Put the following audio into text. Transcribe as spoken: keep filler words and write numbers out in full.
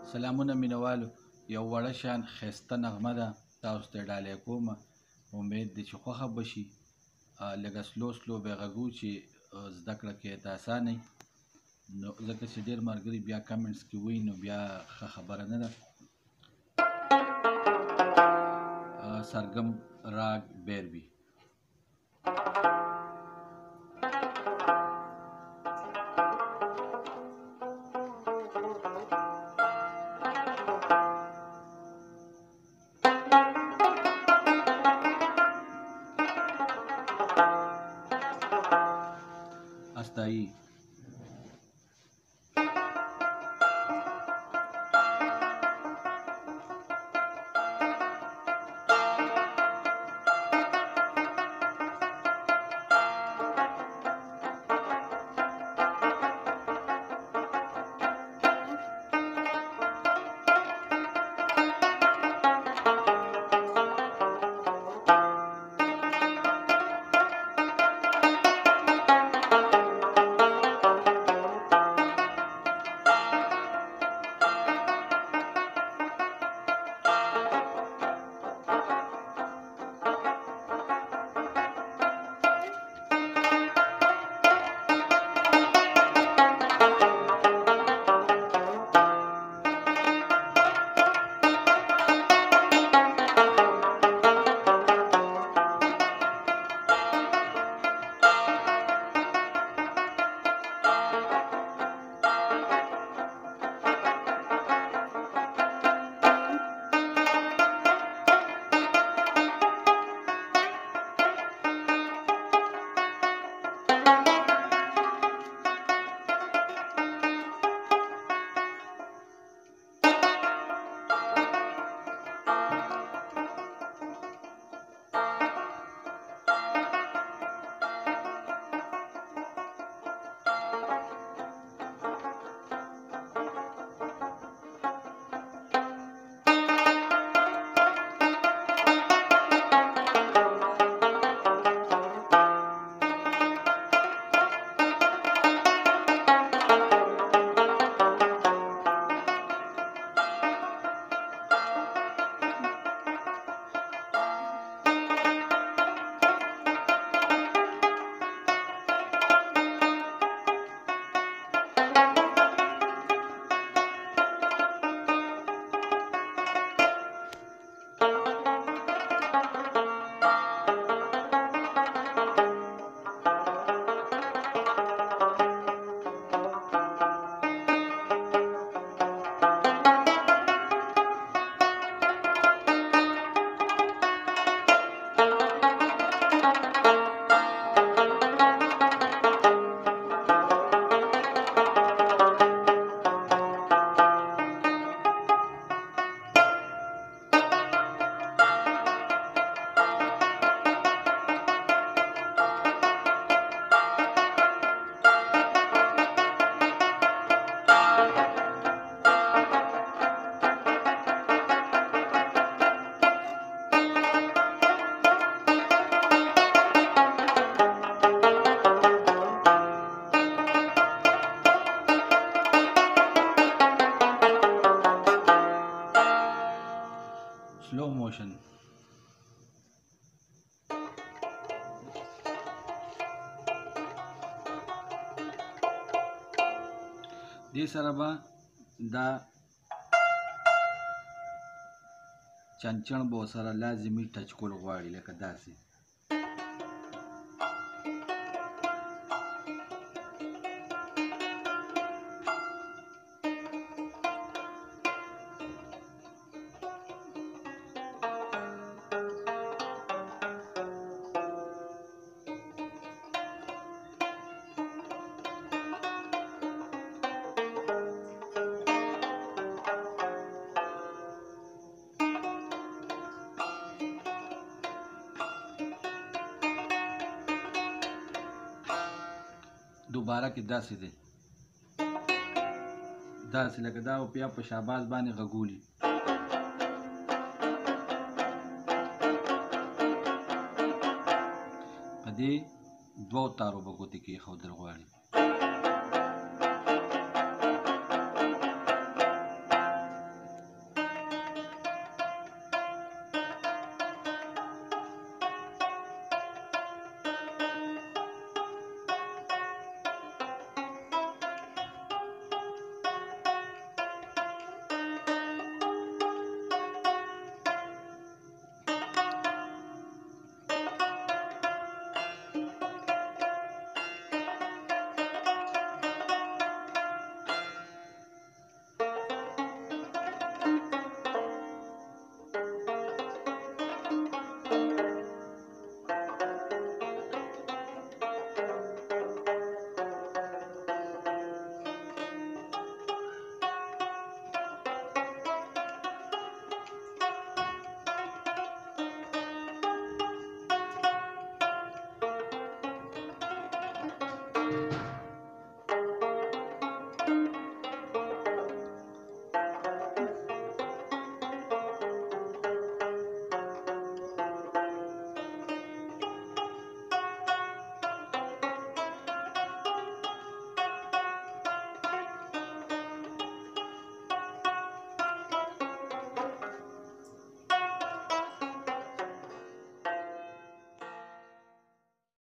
سلامونه مینوالو، یو وړه شان ښایسته نغمه ده تاسو ته ډالۍ کومه. امید دی چې خوښه به شي. لږه سلو سلو به یې غږو چې زده کړه کې یې ته اسانه وي، نو ځکه چې ډېر ملګري بیا کمنټس کې وایي نو بیا ښه خبره نه ده. سرګم راګ بیروي. استایی slow motion. دې سره به دا چنچن به سره لازمي ټچ کول غواړي لکه داسې. دوباره کې داسې دی، داسې لکه دا بیا په شاباز باندې غږولي. په دې دوو تارو به ګوتې کې ایښودل غواړي.